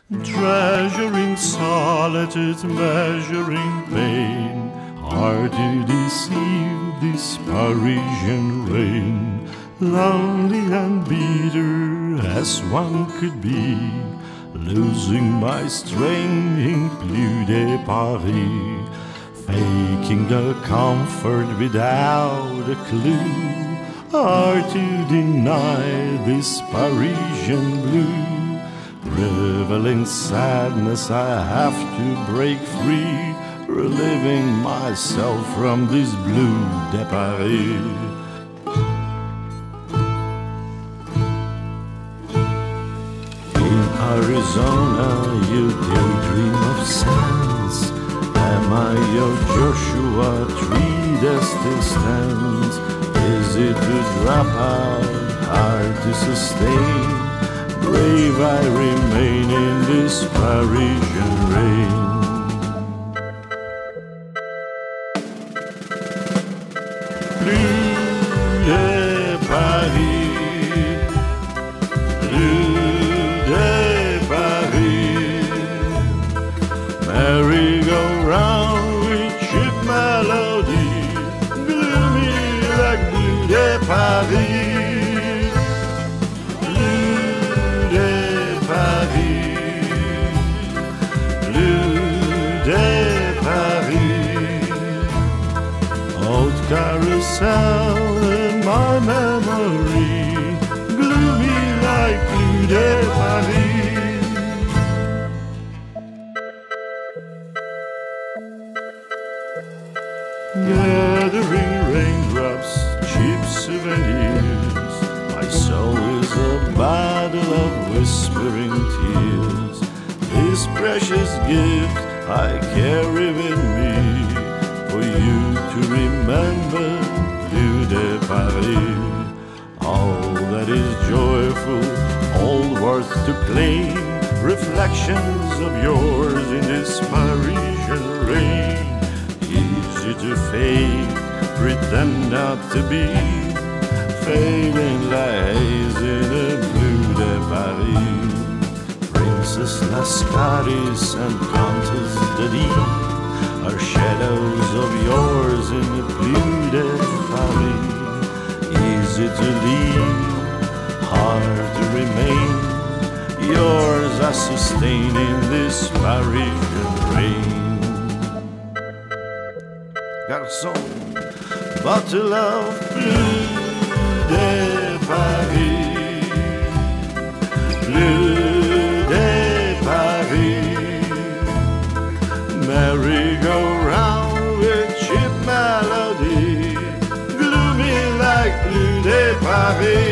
treasuring solitude, measuring pain, hard to deceive this Parisian rain, lonely and bitter as one could be, losing my strength in Pluie de Paris, faking a comfort without a clue, hard to deny this Parisian blue. Reveling sadness, I have to break free, relieving myself from this Bleu de Paris. In Arizona, you daydream of sands. Am I your Joshua tree that still stands? Is it to drop out, hard to sustain? Brave I remain in this Parisian rain. Bleu de Paris, Bleu de Paris, merry-go-round with cheap melody, gloomy like Bleu de Paris. Carousel in my memory, gloomy like Bleu de Paris. Gathering raindrops, cheap souvenirs, my soul is a battle of whispering tears. This precious gift I carry with me, for you to remember Bleu de Paris. All that is joyful, all worth to claim, reflections of yours in this Parisian rain. Easy to fake, pretend not to be, fading like haze in a Bleu de Paris. Princess Lascaris and Countess de are shadows of yours in the Bleu de Paris. Easy to leave, hard to remain, yours are sustaining this Parisian rain. Garçon, bottle of Bleu de Paris, Bleu de Paris, merry-go-round with cheap melody, gloomy like Bleu de Paris.